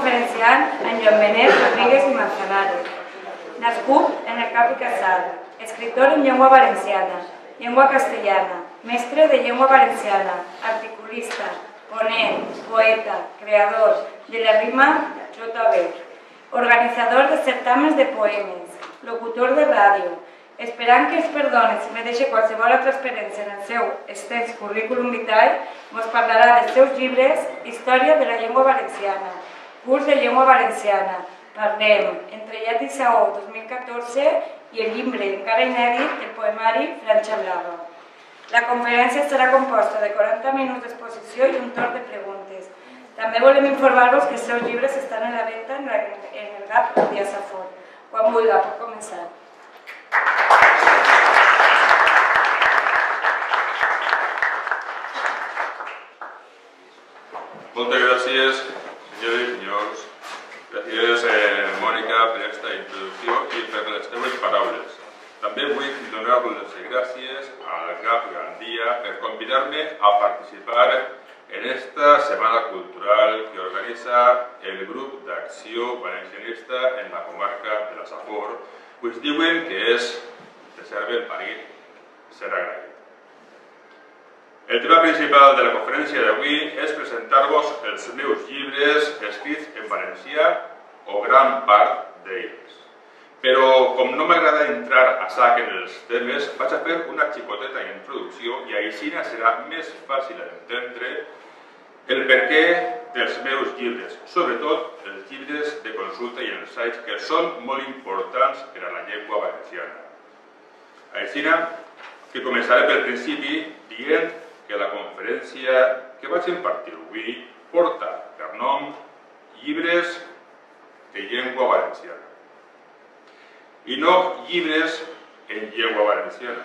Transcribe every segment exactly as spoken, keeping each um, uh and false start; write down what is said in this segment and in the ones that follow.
conferenciant en Joan Benet Rodríguez i Manzanares. Nascut en el Cap i Casal, escritor en llengua valenciana, llengua castellana, mestre de llengua valenciana, articulista, ponent, poeta, creador de la rima J B, organitzador de certàmens de poemes, locutor de ràdio. Esperant que es perdoni si me deixa qualsevol altra experiència en el seu extens currículum vitae, ens parlarà dels seus llibres Història de la llengua valenciana, Curs de llengua valenciana, Parlem, Entre llet i saó dos mil catorze i el llibre encara inèdit del poemari Franja Blava. La conferència estarà composta de quaranta minuts d'exposició i un torn de preguntes. També volem informar-vos que els seus llibres estan a la venda en el G A P Dia Safont. Quan vulgui, pot començar. Moltes gràcies, senyores i senyors. Gràcies, eh, Mònica, per aquesta introducció i per les teves paraules. També vull donar les gràcies al G A P Gandia per convidar-me a participar en esta setmana cultural que organitza el grup d'acció valencianista en la comarca de la Safor, pues diuen que és de serve el parit ser agraït. El tema principal de la conferència d'avui és presentar-vos els meus llibres escrits en valencià o gran part d'ells. Però, com no m'agrada entrar a sac en els temes, vaig a fer una xicoteta introducció i així serà més fàcil d'entendre el perquè dels meus llibres, sobretot els llibres de consulta i ensaigs que són molt importants per a la llengua valenciana. Així que començaré pel principi dient que la conferència que vaig impartir avui porta per nom Llibres de llengua valenciana i no llibres en llengua valenciana.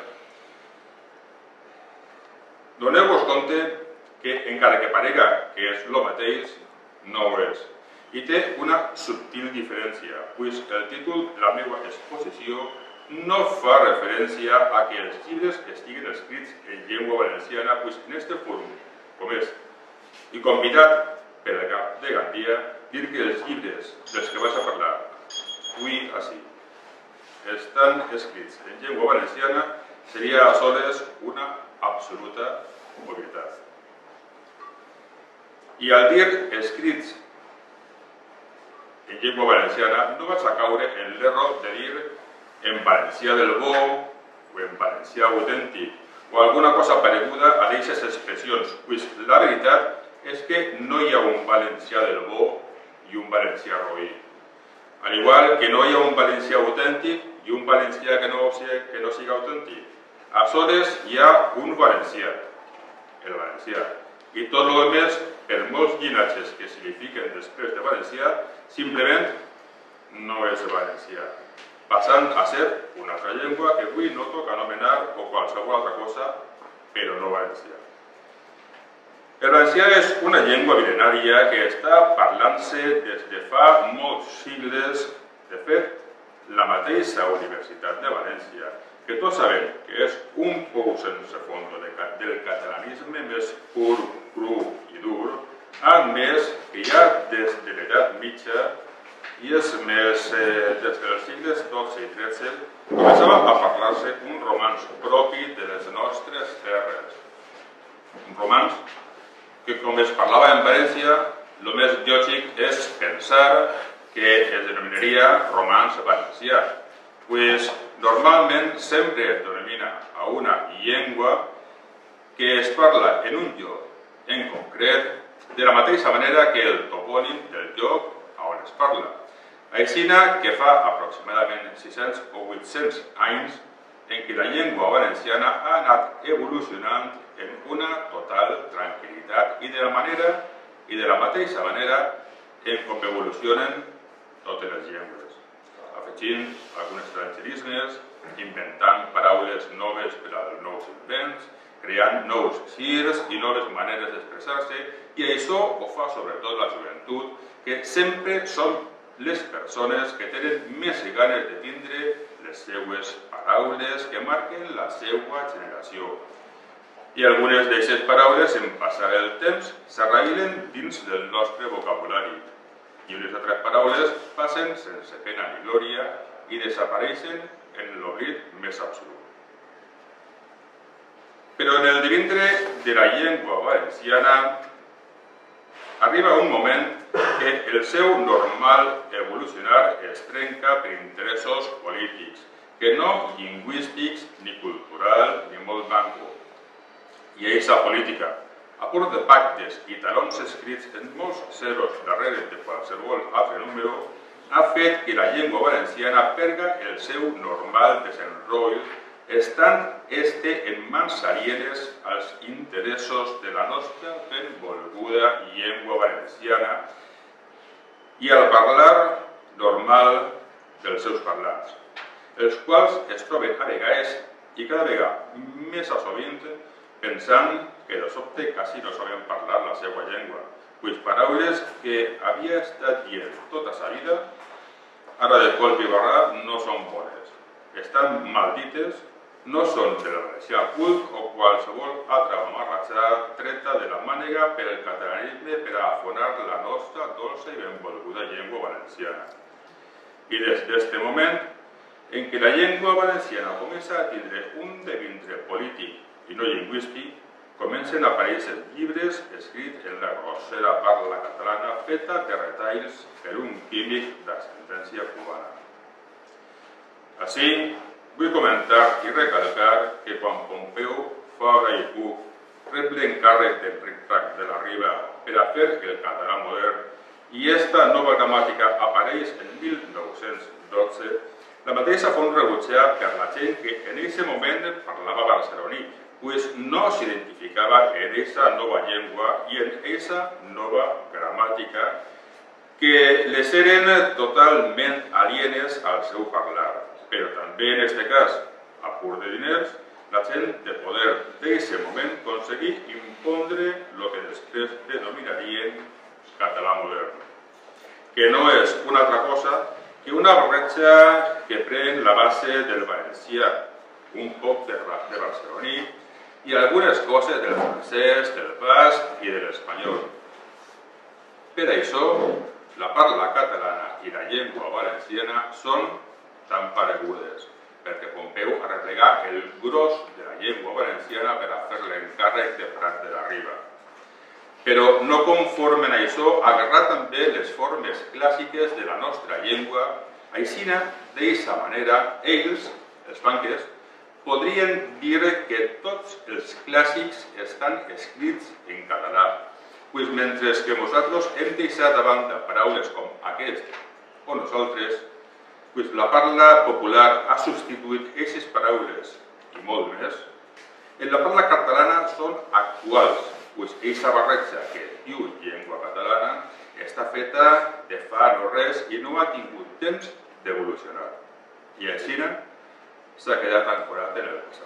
Doneu-vos compte que, encara que parega que és el mateix, no ho és. I té una subtil diferència, pues el títol de la meva exposició no fa referència a que els llibres estiguin escrits en llengua valenciana, pues en este fòrum, com és, i convidat per el G A P de Gandia, dir que els llibres dels que vaig a parlar avui així estan escrits en llengua valenciana seria aleshores una absoluta obvietat. I al dir escrits en llengua valenciana no vaig a caure en l'error de dir en valencià del bo o en valencià autèntic o alguna cosa pareguda a aquestes expressions, pues la veritat és que no hi ha un valencià del bo i un valencià roí. Al igual que no hi ha un valencià autèntic i un valencià que no, que no siga autèntic. Aleshores hi ha un valencià, el valencià, i tot el més, per molts llinatges que signifiquen després de valencià, simplement no és valencià, passant a ser una altra llengua que avui no toca anomenar o qualsevol altra cosa, però no valencià. El valencià és una llengua mil·lenària que està parlant-se des de fa molts sigles. De fet, la mateixa Universitat de València, que tots sabem que és un pou sense fons del catalanisme més pur, cru i dur, ha admès que ja des de l'edat mitja i és més des dels sigles dotze i tretze començava a parlar-se un romanç propi de les nostres terres. Un romanç que, com es parlava en València, el més lògic és pensar que es denominaria romanç valencià, pues normalment sempre es denomina a una llengua que es parla en un lloc en concret de la mateixa manera que el topònim del lloc on es parla. Així que fa aproximadament sis-cents o vuit-cents anys en què la llengua valenciana ha anat evolucionant en una total tranquil·litat i de la manera i de la mateixa manera en com evolucionen totes les llengües, afegint alguns estrangerismes, inventant paraules noves per als nous invents, creant nous girs i noves maneres d'expressar-se, i això ho fa sobretot la joventut, que sempre són les persones que tenen més ganes de tindre les seues paraules que marquen la seva generació. I algunes d'aquestes paraules, en passar el temps, s'arrailen dins del nostre vocabulari. i unes altres paraules passen sense pena ni glòria i desapareixen en l'oblit més absolut. Però en el divintre de la llengua valenciana arriba un moment que el seu normal evolucionar es trenca per interessos polítics, que no lingüístics, ni cultural, ni molt manco. I aquesta política, a pur de pactes i talons escrits en molts zeros darrere de qualsevol altre número, ha fet que la llengua valenciana perga el seu normal desenroll, estant este en mans alienes als interessos de la nostra benvolguda llengua valenciana i al parlar normal dels seus parlants, els quals es troben a vegades i cada vegada més a sovint pensant que de sobte quasi no saben parlar la seva llengua, pues paraules que havia estat dient tota sa vida, ara de colp i barra no són bones, estan maldites, no són del valencià cult o qualsevol altra mamarratxada treta de la mànega per el catalanisme per a afonar la nostra dolça i benvolguda llengua valenciana. I des d'aquest moment en què la llengua valenciana comença a tindre un devindre polític i no lingüístic, comencen a aparèixer llibres escrits en la grossera parla catalana feta de retalls per un químic d'ascendència cubana. Així, vull comentar i recalcar que quan Pompeu Fabra i Cook rep l'encàrrec d'Enric Prat de la Riba per a fer el català modern i esta nova gramàtica apareix en mil nou-cents dotze, la mateixa font rebutjada per la gent que en aquest moment parlava barceloní, pues no s'identificava en aquesta nova llengua i en aquesta nova gramàtica que les eren totalment alienes al seu parlar. Però també en aquest cas, a pur de diners, la gent de poder d'aquest moment aconseguir impondre el que després denominarien català modern, que no és una altra cosa que una barreja que pren la base del valencià, un poc de barceloní i algunes coses del francès, del basc i de l'espanyol. Per això, la parla catalana i la llengua valenciana són tan paregudes, perquè Pompeu arreplegà el gros de la llengua valenciana per a fer l'encàrrec de Prat de la Riba. Però no conforme a això, agarrar també les formes clàssiques de la nostra llengua, aixina, d'aquesta manera, ells, els banquers, podrien dir que tots els clàssics estan escrits en català, pues mentre que nosaltres hem deixat de banda paraules com aquest o nosaltres, pues la parla popular ha substituït aquestes paraules i molt més, en la parla catalana són actuals, pues aquesta barreja que es diu llengua catalana està feta de fa no res i no ha tingut temps d'evolucionar. I així s'ha quedat ancorat en el passat.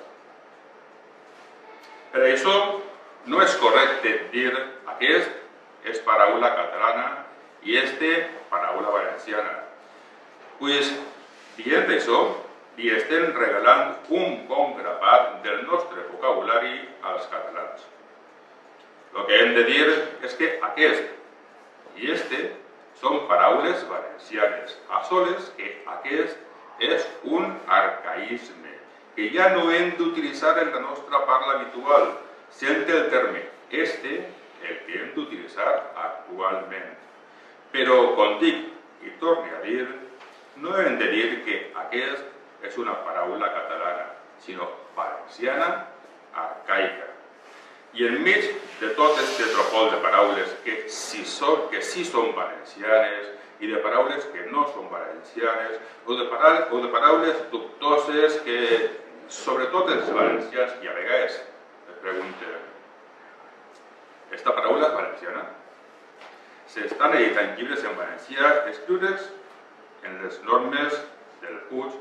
Per això no és correcte dir aquest és paraula catalana i este paraula valenciana, pues dient això li estem regalant un bon grapat del nostre vocabulari als catalans. El que hem de dir és que aquest i este són paraules valencianes, a soles que aquest és un arcaïsme, que ja no hem d'utilitzar en la nostra parla habitual, sent el terme este el que hem d'utilitzar actualment. Però, com dic i torno a dir, no hem de dir que aquest és una paraula catalana, sinó valenciana arcaica. I enmig de tot aquest tropol de paraules que sí són, que sí són valencianes i de paraules que no són valencianes o de, para, o de paraules dubtoses que sobretot els valencians i a vegades es pregunten ¿esta paraula és valenciana? S'estan editant llibres en valencià escriures en les normes del Puig,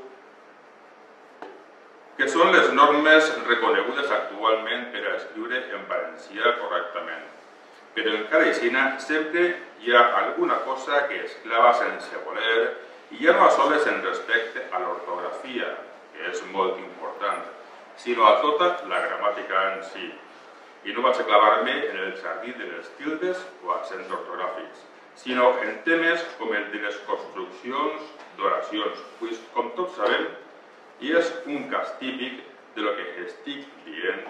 que són les normes reconegudes actualment per a escriure en valencià correctament. Però encara així sempre hi ha alguna cosa que es clava sense voler i ja no a soles en respecte a l'ortografia, que és molt important, sinó a tota la gramàtica en si. I no vaig a clavar-me en el jardí de les tildes o accents ortogràfics, sinó en temes com el de les construccions d'oracions, pues, com tots sabem, i és un cas típic de lo que estic dient,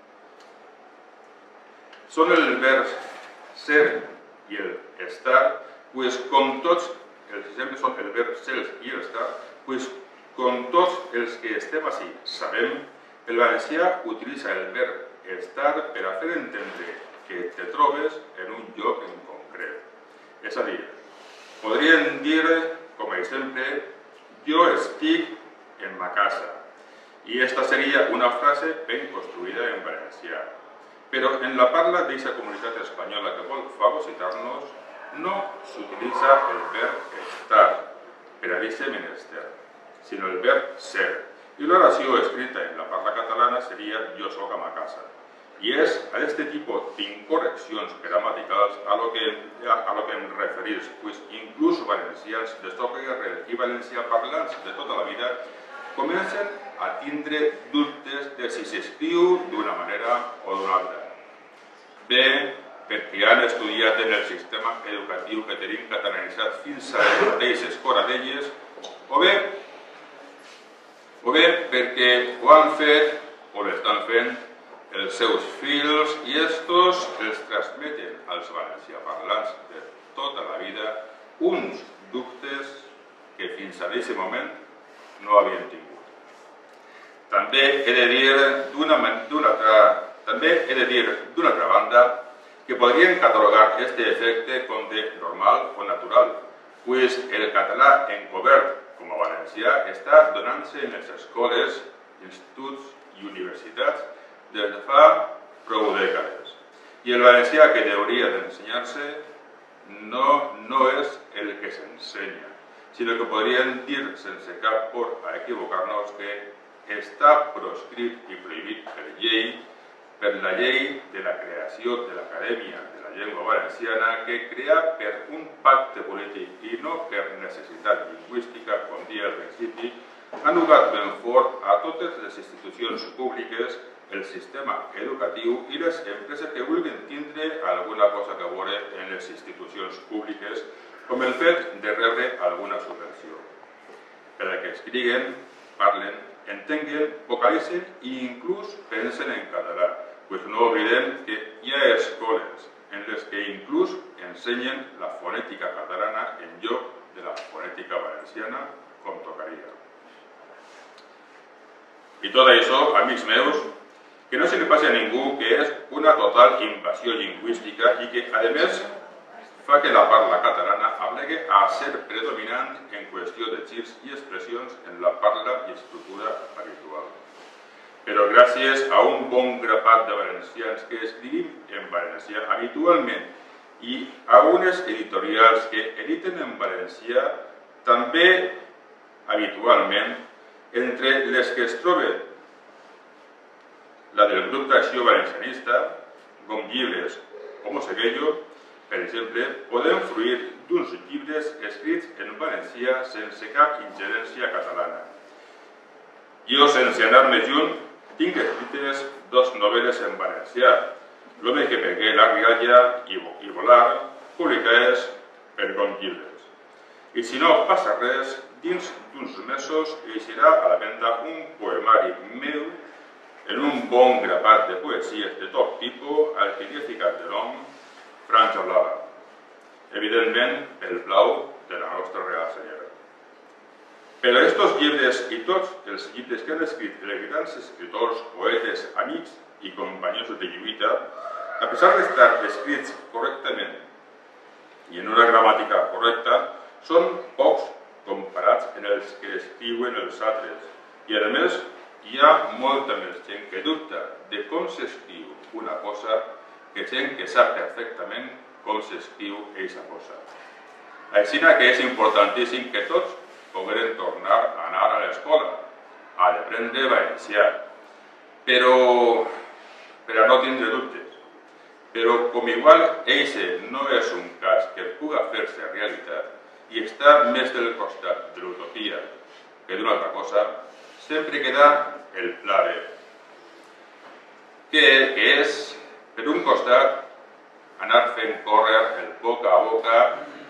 són el verb ser i el estar, pues, com tots, els exemples són el verb ser i el estar, pues, com tots els que estem així sabem, el valencià utilitza el verb estar per a fer entendre que te trobes en un lloc en concret. És a dir, podríem dir, com a exemple, jo estic en ma casa. I esta seria una frase ben construïda en valencià. Però en la parla d'aquesta comunitat espanyola que vol fagocitar-nos, no s'utilitza el verb estar per a aquest menester, sinó el verb ser. I l'oració escrita en la parla catalana seria jo soc a ma casa. I és a aquest tipus d'incorreccions gramaticals a lo que, a lo que em referís, pues inclús valencians d'estoca i valencià parlants de tota la vida comencen a tindre dubtes de si s'escriu d'una manera o d'una altra. Bé, perquè han estudiat en el sistema educatiu que tenim catalanitzat fins a les mateixes coradelles, o bé, o bé perquè ho han fet o l'estan fent els seus fills i estos els transmeten als valenciaparlants de tota la vida uns dubtes que fins a aquest moment no havien tingut. També he de dir d'una altra, també he de dir d'una altra banda que podrien catalogar aquest efecte com de normal o natural, pues el català encobert com a valencià està donant-se en les escoles, instituts i universitats des de fa prou dècades. I el valencià que hauria d'ensenyar-se no, no és el que s'ensenya, sinó que podríem dir sense cap por a equivocar-nos que està proscrit i prohibit per llei, per la llei de la creació de l'Acadèmia de la Llengua Valenciana, que crea per un pacte polític i no per necessitat lingüística, com dia al principi, ha nugat ben fort a totes les institucions públiques, el sistema educatiu i les empreses que vulguin tindre alguna cosa que veure en les institucions públiques, com el fet de rebre alguna subvenció. Per a que escriguen, parlen, entenguen, vocalitzen i inclús pensen en català, pues no oblidem que hi ha escoles en les que inclús ensenyen la fonètica catalana en lloc de la fonètica valenciana, com tocaria. I tot això, amics meus, que no se li passi a ningú que és una total invasió lingüística i que, a més, fa que la parla catalana aplegui a ser predominant en qüestió de girs i expressions en la parla i escriptura habitual. Però gràcies a un bon grapat de valencians que escrivim en valencià habitualment i a unes editorials que editen en valencià també habitualment, entre les que es troben la del grup d'acció valencianista, com llibres Homo Seguello, per exemple, podem fruir d'uns llibres escrits en valencià sense cap ingerència catalana. Jo, sense anar més lluny, tinc escrites dos novel·les en valencià, L'home que pegué la rialla i volar, publicades per Com Llibres. I si no passa res, dins d'uns mesos eixirà a la venda un poemari meu en un bon grapat de poesies de tot tipus al que li he ficat de nom Franja Blava, evidentment pel blau de la nostra Real Senyora. Però aquests llibres i tots els llibres que han escrit els grans escriptors, poetes, amics i companys de lluita, a pesar d'estar escrits correctament i en una gramàtica correcta, són pocs comparats en els que escriuen els altres. I a més, hi ha molta més gent que dubta de com s'escriu una cosa que gent que sap perfectament com s'escriu aquesta cosa. Així que és importantíssim que tots pogueren tornar a anar a l'escola, a aprendre valencià, però per a no tindre dubtes. Però com igual eixe no és un cas que puga fer-se realitat i està més del costat de l'utopia que d'una altra cosa, sempre queda el pla B, que és, per un costat, anar fent córrer el boca a boca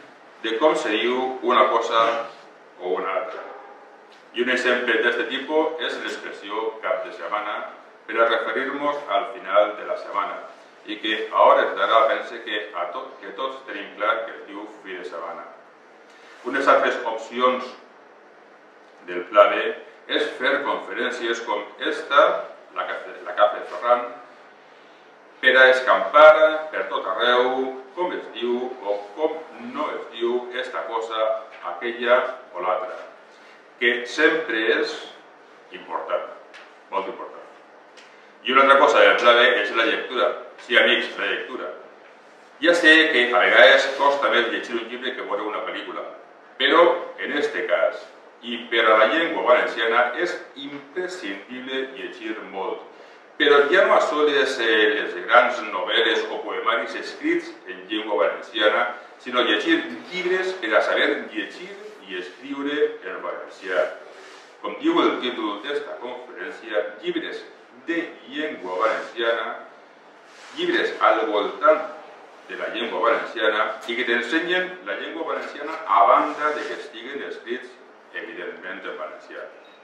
de com se diu una cosa o una altra. I un exemple d'aquest tipus és l'expressió cap de setmana per a referir-nos al final de la setmana i que a hores d'ara pense que, a tot, que tots tenim clar que es diu fi de setmana. Unes altres opcions del pla B és fer conferències com esta, la Cafè Ferran, per a escampar per tot arreu com es diu o com no es diu esta cosa, aquella o l'altra, que sempre és important, molt important. I una altra cosa del pla B és la lectura. Sí, amics, la lectura. Ja sé que a vegades costa més llegir un llibre que veure una pel·lícula, però en aquest cas, i per a la llengua valenciana, és imprescindible llegir molt. Però ja no a soles les grans novel·les o poemaris escrits en llengua valenciana, sinó llegir llibres per a saber llegir i escriure en valencià. Com diu el títol d'esta conferència, llibres de llengua valenciana, llibres al voltant de la llengua valenciana i que t'ensenyen la llengua valenciana a banda de que estiguen escrits, evidentment, en valencià.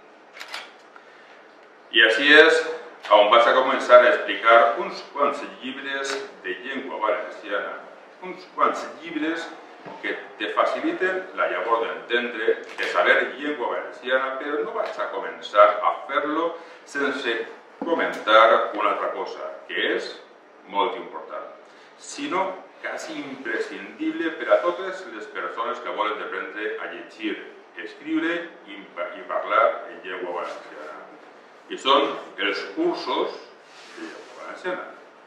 I així és on vas a començar a explicar uns quants llibres de llengua valenciana, uns quants llibres que te faciliten la llavor d'entendre, de saber llengua valenciana, però no vas a començar a fer-lo sense comentar una altra cosa, que és molt important, sinó quasi imprescindible per a totes les persones que volen aprendre a llegir, escriure i parlar en llengua valenciana. I són els cursos de llengua valenciana.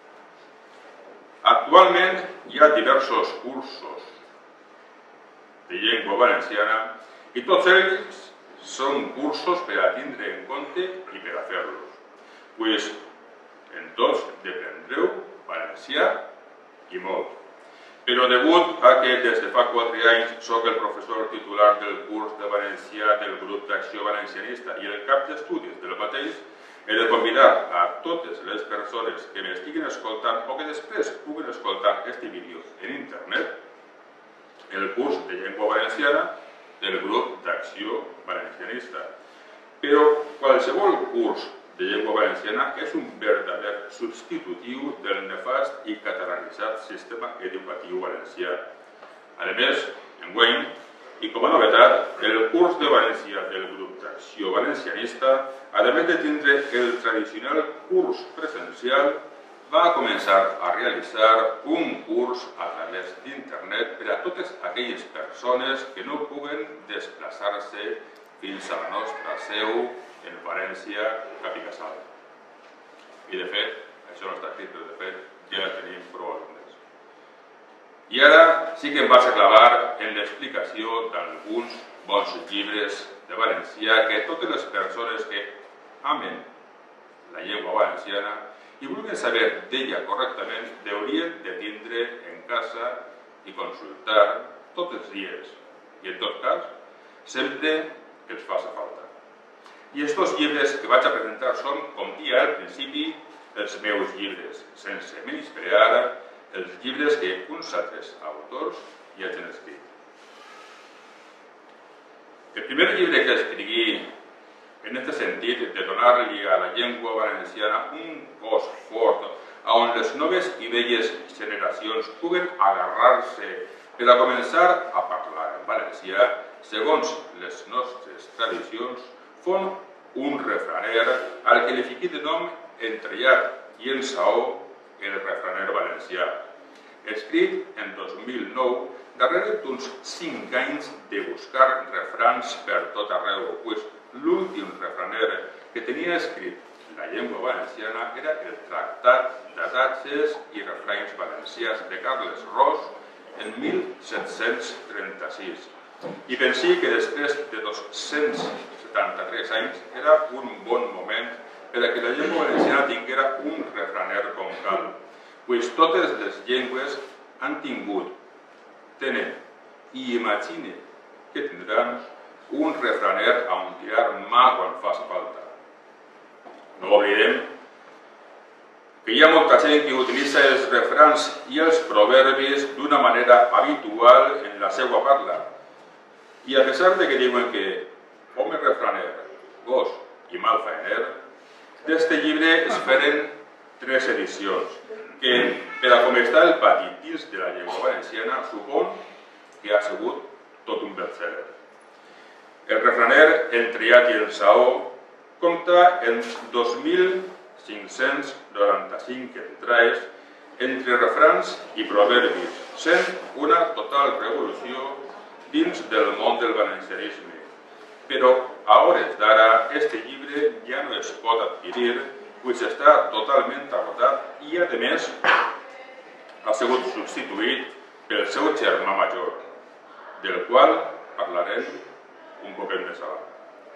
Actualment hi ha diversos cursos de llengua valenciana i tots ells són cursos per a tindre en compte i per a fer-los. Pues en tots deprendreu valencià i molt. Però degut a que des de fa quatre anys soc el professor titular del curs de valencià del grup d'acció valencianista i el cap d'estudis del mateix, he de convidar a totes les persones que m'estiguin escoltant o que després puguen escoltar aquest vídeo en internet el curs de llengua valenciana del grup d'acció valencianista. Però qualsevol curs de llengua valenciana és un verdader substitutiu del nefast i catalanitzat sistema educatiu valencià. A més, enguany, i com a novetat, el curs de valencià del grup d'acció valencianista, a més de tindre el tradicional curs presencial, va començar a realitzar un curs a través d'internet per a totes aquelles persones que no puguen desplaçar-se fins a la nostra seu en València, cap i casal. I de fet, això no està escrit, però de fet ja tenim prou alumnes. I ara sí que em vaig a clavar en l'explicació d'alguns bons llibres de valencià que totes les persones que amen la llengua valenciana i vulguin saber d'ella correctament deurien de tindre en casa i consultar tots els dies i, en tot cas, sempre que els faci falta. I aquests llibres que vaig a presentar són, com dia al principi, els meus llibres, sense menysprear els llibres que uns altres autors ja han escrit. El primer llibre que escrigui en aquest sentit de donar-li a la llengua valenciana un cos fort on les noves i velles generacions puguen agarrar-se per a començar a parlar en valencià segons les nostres tradicions, fon un refraner al que li fiqui de nom entrellat i en saó el refraner valencià. Escrit en dos mil nou, darrere d'uns cinc anys de buscar refrans per tot arreu, pues l'últim refraner que tenia escrit la llengua valenciana era el Tractat d'Adatges i Refranys Valencians de Carles Ros en mil set-cents trenta-sis. I pensé que després de dos-cents setanta-tres anys era un bon moment per a que la llengua valenciana tinguera un refraner com cal, pues totes les llengües han tingut, tenen i imagine que tindran un refraner on tirar mà quan faci falta. No oblidem que hi ha molta gent que utilitza els refrans i els proverbis d'una manera habitual en la seva parla. I a pesar de que diuen que home refraner, gos i mal faener, d'este llibre es feren tres edicions, que per a com està el pati dins de la llengua valenciana supon que ha sigut tot un best-seller. El refraner El triat i el saó compta en dos mil cinc-cents noranta-cinc entrades entre refrans i proverbis, sent una total revolució dins del món del valencianisme. Però a hores d'ara, este llibre ja no es pot adquirir, pues està totalment agotat i, a més, ha sigut substituït pel seu germà major, del qual parlarem un poquet més avant.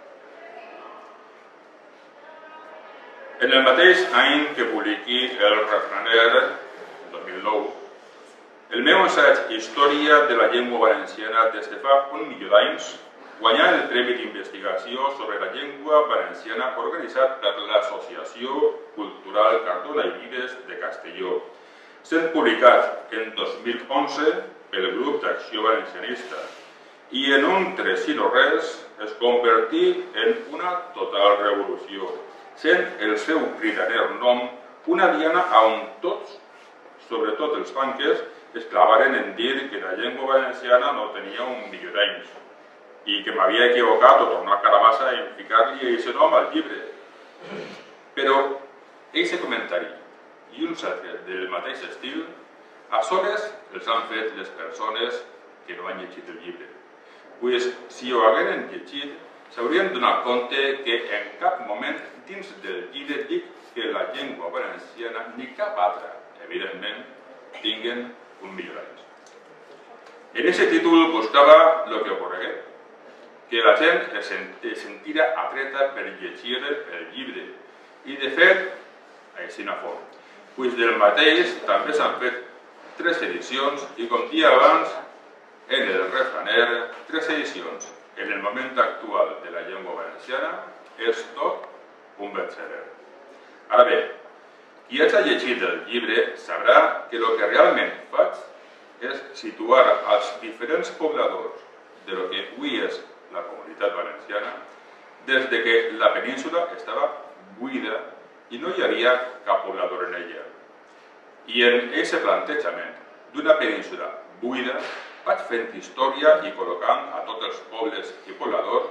En el mateix any que publiqui el refraner, el dos mil nou, el meu assaig Història de la llengua valenciana des de fa un milió d'anys guanyà el Premi d'Investigació sobre la llengua valenciana organitzat per l'Associació Cultural Cardona i Vives de Castelló, sent publicat en dos mil onze pel Grup d'Acció Valencianista i en un tres i no res es convertí en una total revolució, sent el seu cridaner nom una diana on tots, sobretot els banquers, es clavaren en dir que la llengua valenciana no tenia un milió d'anys i que m'havia equivocat o tornar carabassa en ficar-li aquest nom al llibre. Però aquest comentari i uns altres del mateix estil a soles els han fet les persones que no han llegit el llibre. Pues, si ho hagueren llegit, s'haurien donat compte que en cap moment dins del llibre dic que la llengua valenciana ni cap altra, evidentment, tinguen un milió d'anys. En aquest títol buscava el que ocorregué, que la gent es sentira atreta per llegir el llibre. I, de fet, així no fou. Pues del mateix també s'han fet tres edicions i, com dia abans, en el refraner, tres edicions. En el moment actual de la llengua valenciana és tot un best-seller. Ara bé, qui hagi llegit el llibre sabrà que el que realment faig és situar als diferents pobladors de lo que avui és la comunitat valenciana des de que la península estava buida i no hi havia cap poblador en ella. I en aquest plantejament d'una península buida vaig fent història i col·locant a tots els pobles i pobladors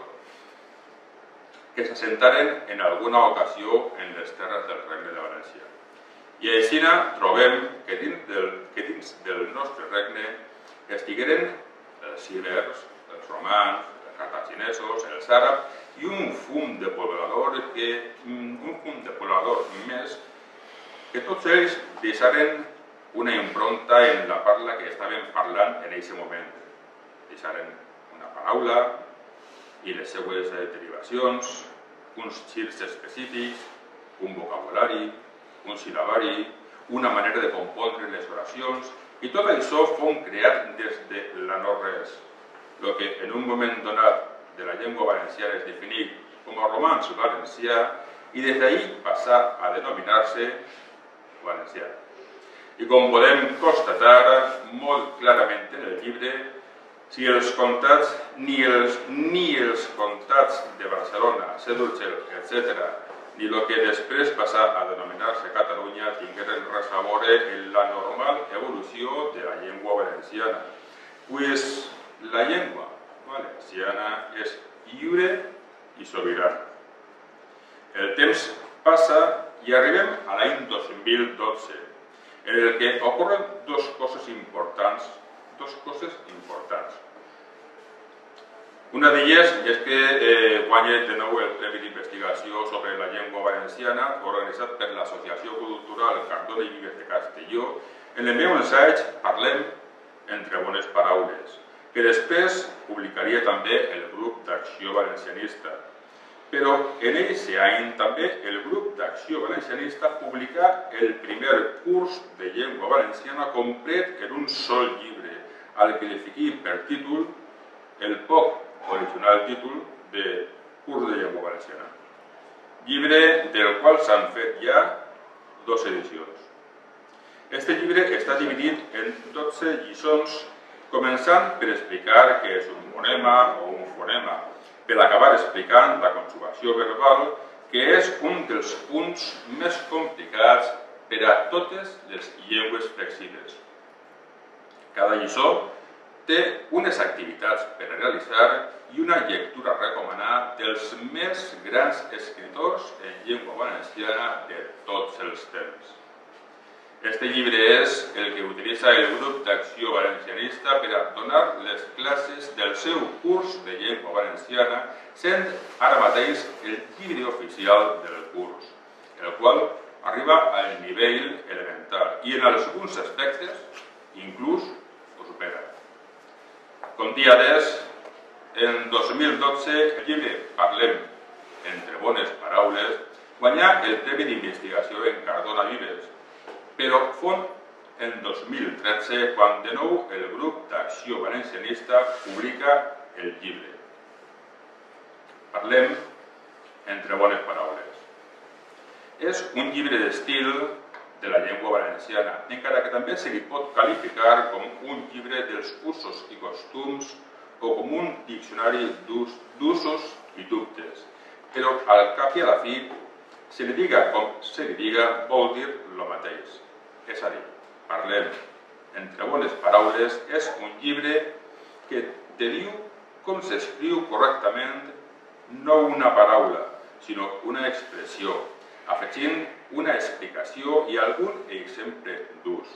que s'assentaren en alguna ocasió en les terres del Regne de València. I així trobem que dins del, que dins del nostre regne estigueren els ibers, els romans, els cartaginesos, els àrabs i un fum de pobladors que, un fum de pobladors més que tots ells deixaren una impronta en la parla que estaven parlant en aquest moment. Deixaren una paraula i les seues derivacions, uns girs específics, un vocabulari, un sil·labari, una manera de compondre les oracions, i tot això fou creat des de la no-res, el que en un moment donat de la llengua valenciana es definit com a romanç valencià i des d'ahir passar a denominar-se valencià. I com podem constatar molt clarament en el llibre, si els comtats, ni els, ni els comtats de Barcelona, Cedurgel, etcètera, ni el que després passà a denominar-se Catalunya tingueren res a veure en la normal evolució de la llengua valenciana. Pues la llengua valenciana és lliure i sobirana. El temps passa i arribem a l'any dos mil dotze, en el que ocorren dues coses importants, dues coses importants. Una d'elles és que eh, guanya de nou el Premi d'Investigació sobre la llengua valenciana organitzat per l'Associació Cultural Cardona i Vives de Castelló. En el meu assaig parlem entre bones paraules, que després publicaria també el Grup d'Acció Valencianista. Però en aquest any també el Grup d'Acció Valencianista publicà el primer curs de llengua valenciana complet en un sol llibre, al que li fiquí per títol el poc original títol de Curs de Llengua Valenciana. Llibre del qual s'han fet ja dues edicions. Este llibre està dividit en dotze lliçons, començant per explicar què és un fonema o un fonema, per acabar explicant la conjugació verbal, que és un dels punts més complicats per a totes les llengües flexibles. Cada lliçó té unes activitats per a realitzar i una lectura a recomanar dels més grans escriptors en llengua valenciana de tots els temps. Este llibre és el que utilitza el grup d'acció valencianista per a donar les classes del seu curs de llengua valenciana, sent ara mateix el llibre oficial del curs, el qual arriba al nivell elemental i en alguns aspectes inclús ho supera. Com diades, en dos mil dotze el llibre Parlem entre bones paraules guanyà el Premi d'Investigació en Cardona Vives, però fon en dos mil tretze quan de nou el grup d'acció valencianista publica el llibre. Parlem entre bones paraules. És un llibre d'estil de la llengua valenciana, encara que també se li pot qualificar com un llibre dels usos i costums o com un diccionari d'usos i dubtes. Però al cap i a la fi, se li diga com se li diga, vol dir el mateix. És a dir, Parlem entre bones paraules és un llibre que te diu com s'escriu correctament no una paraula, sinó una expressió, afegint una explicació i algun exemple d'ús.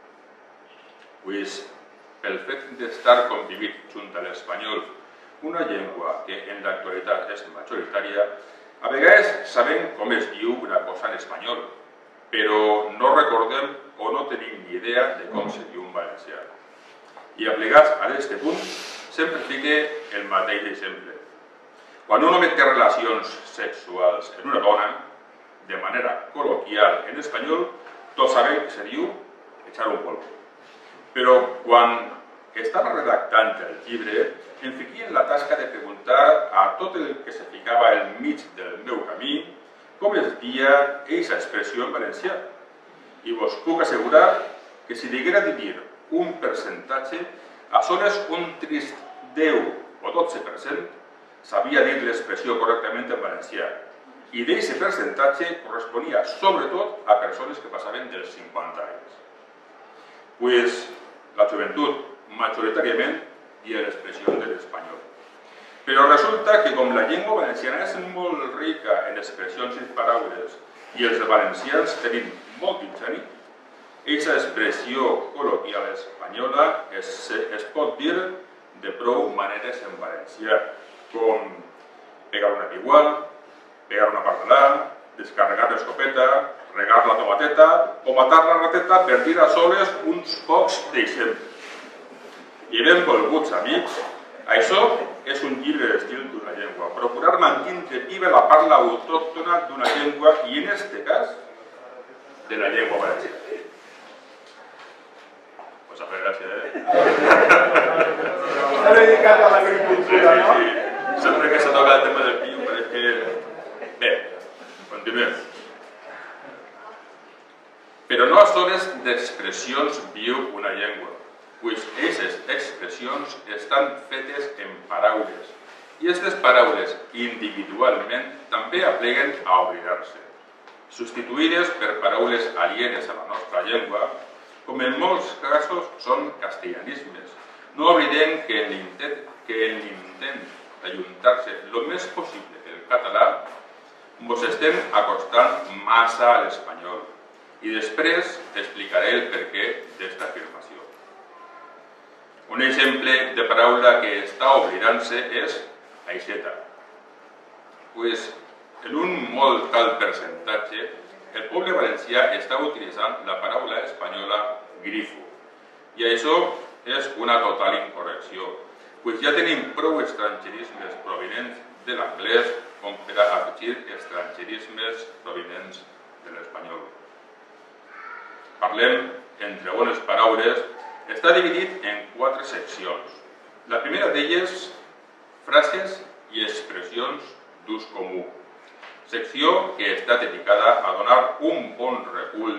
Pues, pel fet d'estar convivint junt a l'espanyol, una llengua que en l'actualitat és majoritària, a vegades sabem com es diu una cosa en espanyol, però no recordem o no tenim ni idea de com se diu en valencià. I aplegats a aquest punt, sempre fique el mateix exemple. Quan un home té relacions sexuals en una dona, de manera col·loquial en espanyol, tots sabem que se diu echar un polvo. Però quan estava redactant el llibre, em fiqué en la tasca de preguntar a tot el que se ficava al mig del meu camí com es dia aquesta expressió en valencià. I vos puc assegurar que si diguera de dir un percentatge, això és un trist deu o dotze per cent sabia dir l'expressió correctament en valencià. I d'aquest percentatge corresponia sobretot a persones que passaven dels cinquanta anys. Pues la joventut majoritàriament dia l'expressió de l'espanyol. Però resulta que com la llengua valenciana és molt rica en expressions i paraules i els valencians tenim molt ingeni, aquesta expressió col·loquial espanyola es, es pot dir de prou maneres en valencià, com pegar una pigua, pegar una pardalà, descarregar l'escopeta, regar la tomateta o matar la rateta, per dir a soles uns pocs d'exemples. I benvolguts amics, això és un llibre d'estil d'una llengua, procurar mantindre viva la parla autòctona d'una llengua i, en aquest cas, de la llengua valenciana. Pues a fer gràcia, eh? S'ha dedicat a l'agricultura, no? Sí, sí. Sempre que s'ha tocat el tema del piu, però és que... Bé, continuem. Però no sols d'expressions viu una llengua, pues aquestes expressions estan fetes en paraules i aquestes paraules individualment també apleguen a oblidar-se, substituïdes per paraules alienes a la nostra llengua, com en molts casos són castellanismes. No oblidem que en l'intent d'ajuntar-se el més possible el català ens estem acostant massa a l'espanyol i després explicaré el perquè d'esta afirmació. Un exemple de paraula que està oblidant-se és aixeta. Pues, en un molt alt percentatge, el poble valencià està utilitzant la paraula espanyola grifo. I això és una total incorrecció, pues ja tenim prou estrangerismes provinents de l'anglès com per a afegir estrangerismes provinents de l'espanyol. Parlem entre bones paraules. Està dividit en quatre seccions. La primera d'elles, frases i expressions d'ús comú. Secció que està dedicada a donar un bon recull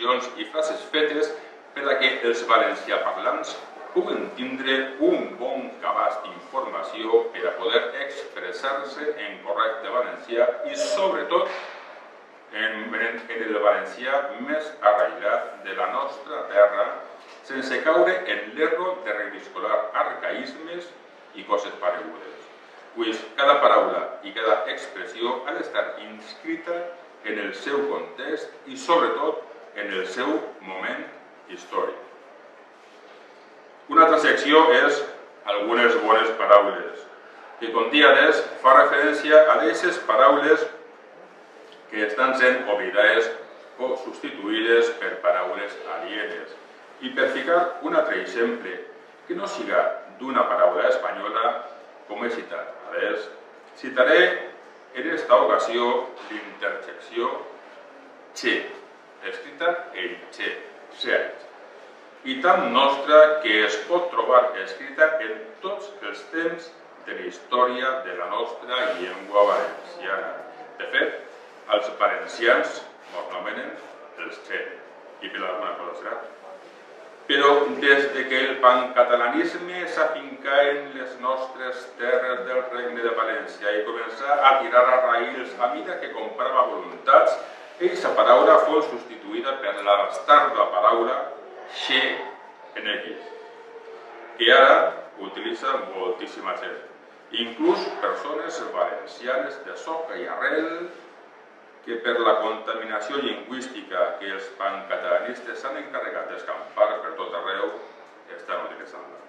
expressions i frases fetes per a que els valenciaparlants puguen tindre un bon cabàs d'informació per a poder expressar-se en correcte valencià i, sobretot, en, en, en el valencià més arraigat de la nostra terra, sense caure en l'error de reviscolar arcaïsmes i coses paregudes, pues cada paraula i cada expressió ha d'estar inscrita en el seu context i, sobretot, en el seu moment històric. Una altra secció és algunes bones paraules, que com diades fa referència a aquestes paraules que estan sent oblidades o substituïdes per paraules alienes. I per ficar un altre exemple, que no siga d'una paraula espanyola, com he citat abans, citaré en esta ocasió l'interjecció che, escrita en che, cert, i tan nostra que es pot trobar escrita en tots els temps de la història de la nostra llengua valenciana. De fet, els valencians ens anomenen els che, i per alguna cosa serà. Però des de que el pancatalanisme s'afincà en les nostres terres del Regne de València i començà a tirar a raïls a mida que comprava voluntats, aquesta paraula fou substituïda per la bastarda paraula xe en ells, que ara utilitza moltíssima gent, inclús persones valencianes de soca i arrel que per la contaminació lingüística que els pancatalanistes s'han encarregat d'escampar per tot arreu, estan utilitzant-la.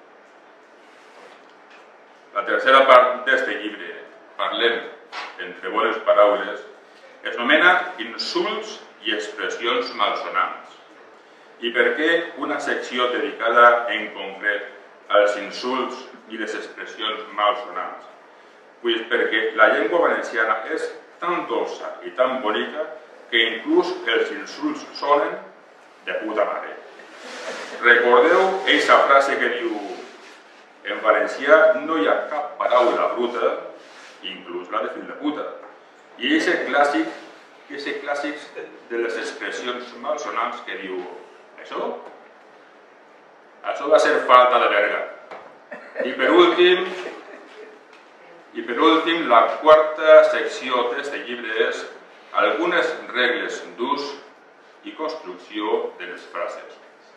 La tercera part d'este llibre, Parlem entre bones paraules, es nomena Insults i expressions malsonants. I per què una secció dedicada en concret als insults i les expressions malsonants? Pues perquè la llengua valenciana és tan dolça i tan bonica que inclús els insults sonen de puta mare. Recordeu aquesta frase que diu: en valencià no hi ha cap paraula bruta, inclús la de fill de puta. I aquest clàssic, aquest clàssic de les expressions malsonants que diu: això? Això va ser falta de verga. I per últim, i per últim, la quarta secció d'aquest llibre és algunes regles d'ús i construcció de les frases.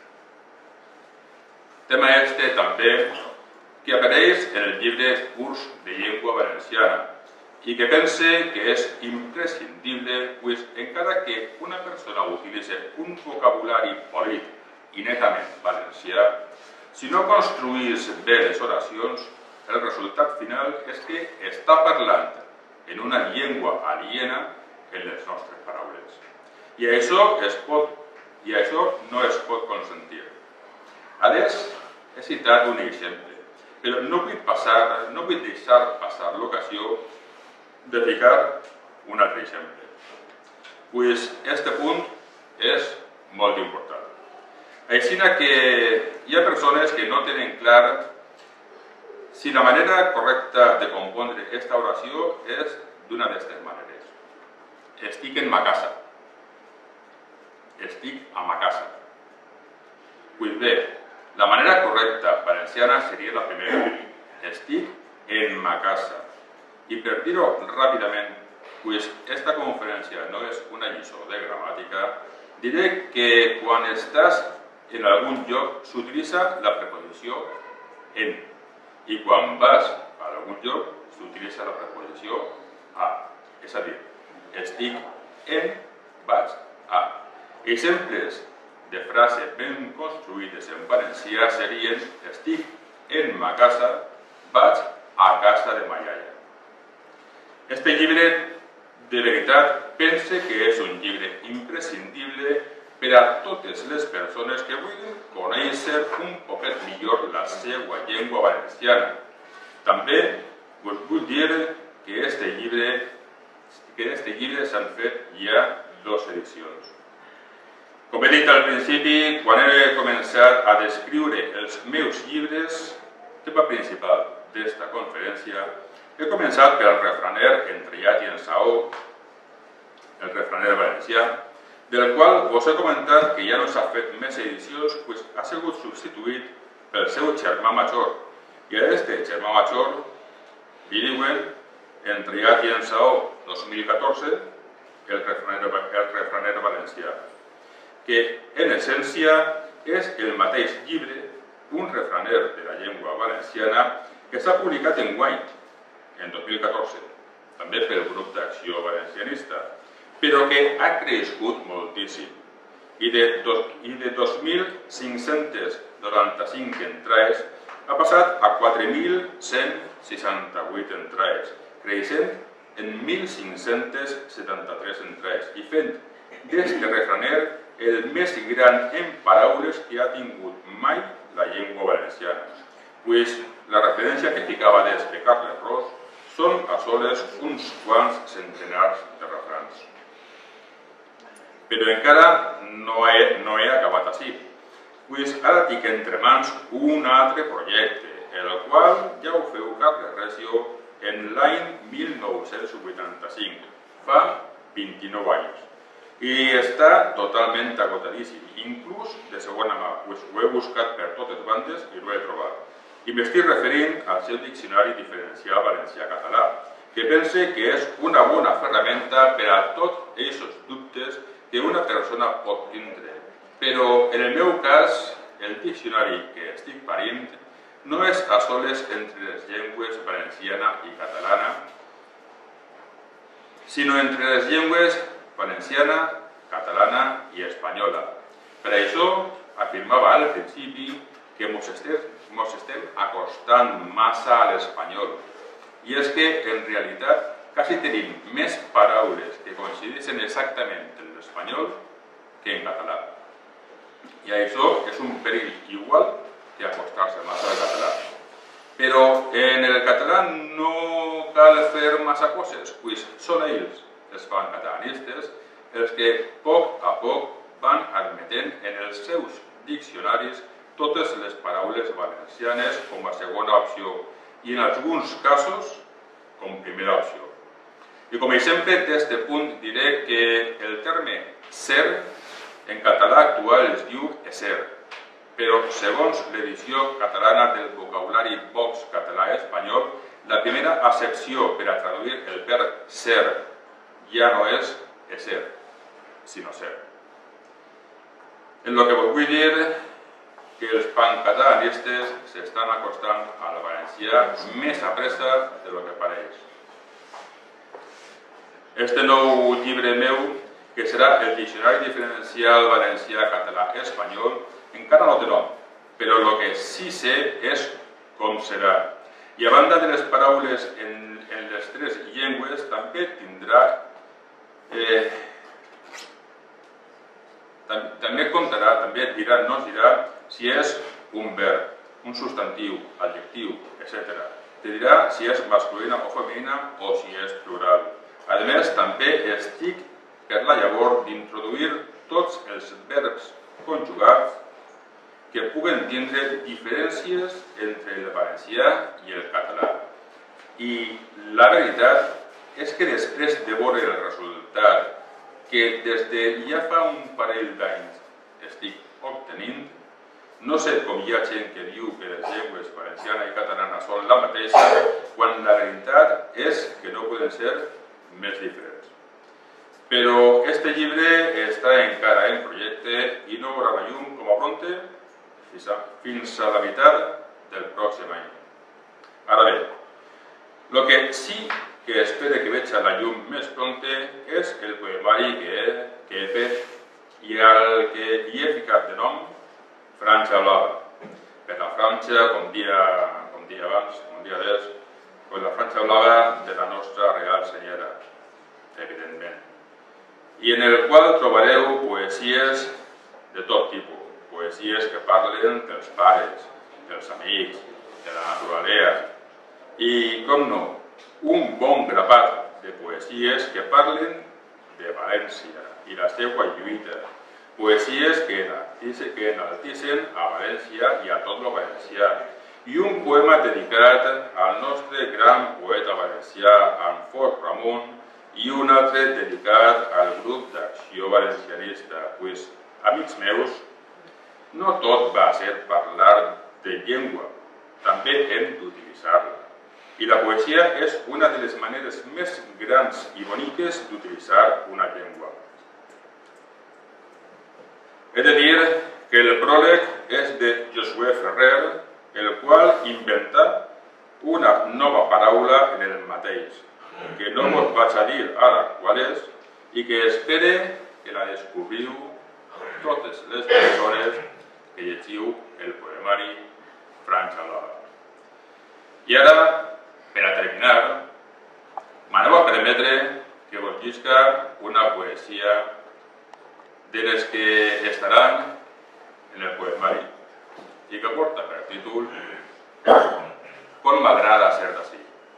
Tema este també que apareix en el llibre Curs de Llengua Valenciana i que pense que és imprescindible, pues, encara que una persona utilitzi un vocabulari polit i netament valencià, si no construís bé les oracions, el resultat final és que està parlant en una llengua aliena en les nostres paraules. I això, es pot, i això no es pot consentir. Adés, he citat un exemple, però no vull, passar, no vull deixar passar l'ocasió de ficar un altre exemple. Pues este punt és molt important. Així que hi ha persones que no tenen clar si la manera correcta de compondre aquesta oració és d'una d'aquestes maneres. Estic en ma casa. Estic a ma casa. Pues bé, la manera correcta valenciana seria la primera. Estic en ma casa. I per dir-ho ràpidament, pues esta conferència no és una lliçó de gramàtica, diré que quan estàs en algun lloc s'utilitza la preposició en, i quan vas a algun lloc s'utilitza la preposició a. És a dir, estic en, vaig a. Exemples de frases ben construïdes en valencià serien: estic en ma casa, vaig a casa de ma iaia. Este llibre, de veritat, pense que és un llibre imprescindible per a totes les persones que vulguin conèixer un poquet millor la seva llengua valenciana. També us vull dir que este llibre, que este llibre s'han fet ja dues edicions. Com he dit al principi, quan he començat a descriure els meus llibres, tema principal d'esta conferència, he començat pel refraner entrellat i en saó, el refraner valencià, del qual vos he comentat que ja no s'ha fet més edicions, pues ha sigut substituït pel seu germà major. I a este germà major li diuen, en Triat i en Saó dos mil catorze, el refraner, el refraner valencià, que en essència és el mateix llibre, un refraner de la llengua valenciana, que s'ha publicat en guany, en dos mil catorze, també pel grup d'acció valencianista, però que ha crescut moltíssim, i de, dos, i de dos mil cinc-cents noranta-cinc entrades ha passat a quatre mil cent seixanta-vuit entrades, creixent en mil cinc-cents setanta-tres entrades i fent d'este refraner el més gran en paraules que ha tingut mai la llengua valenciana, pues la referència que ficava des de Carles Ros són a soles uns quants centenars de refrans. Però encara no he, no he acabat així, pues ara tinc entre mans un altre projecte, el qual ja ho feu Carles Recio en l'any mil nou-cents vuitanta-cinc, fa vint-i-nou anys, i està totalment agotadíssim, inclús de segona mà, pues ho he buscat per totes bandes i no he trobat. I m'estic referint al seu diccionari diferencial valencià-català, que pense que és una bona ferramenta per a tots aquests dubtes que una persona pot tindre. Però en el meu cas, el diccionari que estic parint no és a soles entre les llengües valenciana i catalana, sinó entre les llengües valenciana, catalana i espanyola. Per això afirmava al principi que mos estem, mos estem acostant massa a l'espanyol. I és que, en realitat, quasi tenim més paraules que coincideixen exactament en l'espanyol que en català. I això és un perill igual que acostar-se massa al català. Però en el català no cal fer massa coses, pues són ells, els fan catalanistes, els que poc a poc van admetent en els seus diccionaris totes les paraules valencianes com a segona opció i en alguns casos com primera opció. I com a exemple d'este punt diré que el terme ser en català actual es diu esser, però segons l'edició catalana del vocabulari Vox català-espanyol, la primera accepció per a traduir el verb ser ja no és esser, sinó ser. En lo que vos vull dir que els pancatalanistes s'estan acostant al valencià més a pressa de lo que pareix. Este nou llibre meu, que serà el Diccionari Diferencial Valencià-Català-Espanyol, encara no té nom, però el que sí sé és com serà. I a banda de les paraules en, en les tres llengües, també tindrà, eh, tam, també contarà, també dirà, no es dirà, si és un verb, un substantiu, adjectiu, etcètera. Te dirà si és masculina o femenina o si és plural. A més, també estic per la llavor d'introduir tots els verbs conjugats que puguen tindre diferències entre el valencià i el català. I la veritat és que després de veure el resultat que des de ja fa un parell d'anys estic obtenint, no sé com hi ha gent que diu que les llengües valenciana i catalana són la mateixa, quan la veritat és que no poden ser més diferents. Però este llibre està encara en projecte i no veurà la llum com a pronte fins a la meitat del pròxim any. Ara bé, el que sí que espero que veig a la llum més pronte és el poemari que he, que he fet i al que li he ficat de nom Franja Blava. Per la franja, com dia, com dia abans, com dia des, pues la franja blava de la nostra Real Senyera, evidentment. I en el qual trobareu poesies de tot tipus, poesies que parlen dels pares, dels amics, de la naturalesa, i, com no, un bon grapat de poesies que parlen de València i la seva lluita, poesies que enalteixen a València i a tot el valencià, i un poema dedicat al nostre gran poeta valencià, Anfós Ramon, i un altre dedicat al grup d'Acció Valencianista. Pues, amics meus, no tot va ser parlar de llengua, també hem d'utilitzar-la. I la poesia és una de les maneres més grans i boniques d'utilitzar una llengua. He de dir que el pròleg és de Josué Ferrer, el qual inventa una nova paraula en el mateix, que no us vaig a dir ara qual és, i que espere que la descobriu totes les persones que llegiu el poemari Franç Alhora. I ara, per a terminar, m'aneu a permetre que vos llisca una poesia de les que estaran en el poemari i que porta per títol Com m'agrada ser d'ací.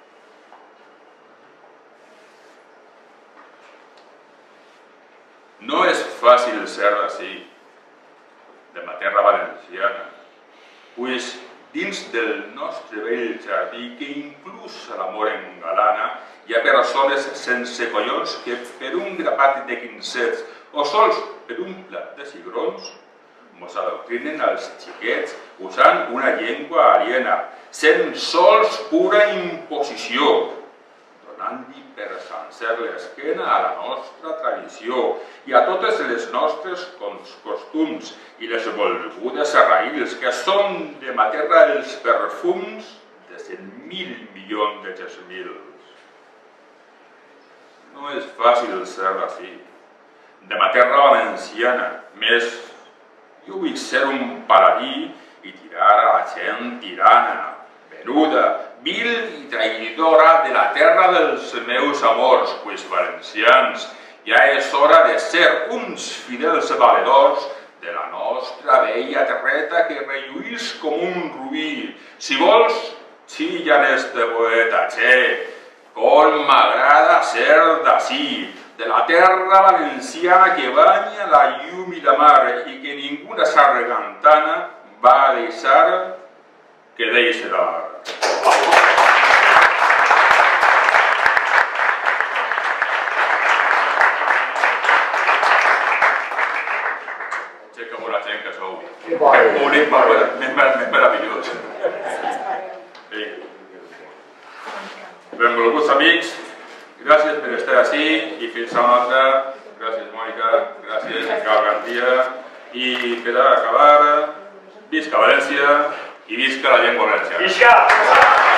No és fàcil ser d'ací, de ma terra valenciana, pues dins del nostre vell jardí, que inclús a l'amor engalana, hi ha persones sense collons que per un grapat de quinzets o sols per un plat de cigrons mos adoctrinen als xiquets usant una llengua aliena, sent sols pura imposició, donant-li per sencer l'esquena a la nostra tradició i a totes les nostres costums i les volgudes arraïls que són de ma terra els perfums de cent mil milions de gesmils. No és fàcil ser d'ací, de ma terra valenciana, més jo vull ser un paladí i tirar a la gent tirana, venuda, vil i traïdora de la terra dels meus amors, pues valencians, ja és hora de ser uns fidels valedors de la nostra vella terreta que relluís com un rubí. Si vols, xillan este poeta, che, com m'agrada ser d'ací, de la terra valenciana que banya la llum i la mar i que ninguna sargantana va deixar que deixi de mar. Aixeca molt la gent que sou. Que públic més meravellós. Benvolguts amics, gràcies per estar ací i fins a una altra. Gràcies, Mònica, gràcies, Cal García. I per acabar, visca València i visca la llengua valenciana. Visca!